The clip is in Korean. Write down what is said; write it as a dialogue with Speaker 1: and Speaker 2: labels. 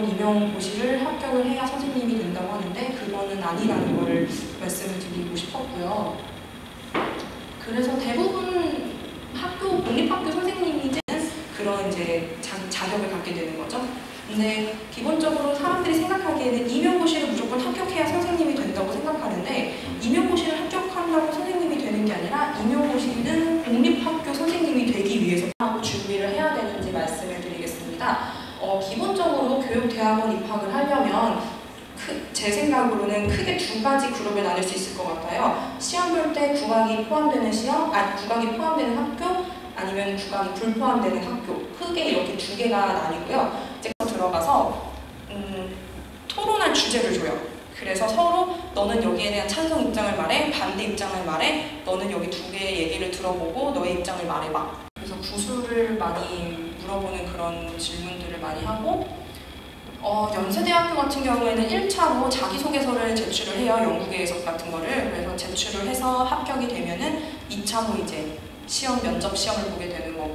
Speaker 1: 무조건 임용고시를 합격을 해야 선생님이 된다고 하는데 그거는 아니라는 거를 말씀을 드리고 싶었고요. 그래서 대부분 공립학교 선생님이는 그런 이제 자격을 갖게 되는 거죠. 근데 기본적으로 사람들이 생각하기에는 임용고시를 무조건 합격해야 선생님이 된다고 생각하는데 임용고시를 합격한다고 선생님이 되는 게 아니라 임용고시는 공립학교 선생님이 되기 위해서 준비를 해야 되는지 말씀을 드리겠습니다. 기본적으로 교육대학원 입학을 하려면 제 생각으로는 크게 두 가지 그룹에 나눌 수 있을 것 같아요. 시험 볼 때 국악이 포함되는 국악이 포함되는 학교, 아니면 국악이 불포함되는 학교, 크게 이렇게 두 개가 나뉘고요. 이제 들어가서 토론할 주제를 줘요. 그래서 서로 너는 여기에 대한 찬성 입장을 말해, 반대 입장을 말해, 너는 여기 두 개의 얘기를 들어보고 너의 입장을 말해봐. 그래서 구술을 많이 물어보는 그런 질문들을 많이 하고 연세대학교 같은 경우에는 1차로 자기소개서를 제출을 해요. 연구계에서 같은 거를. 그래서 제출을 해서 합격이 되면은 2차로 이제 면접 시험을 보게 되는 거고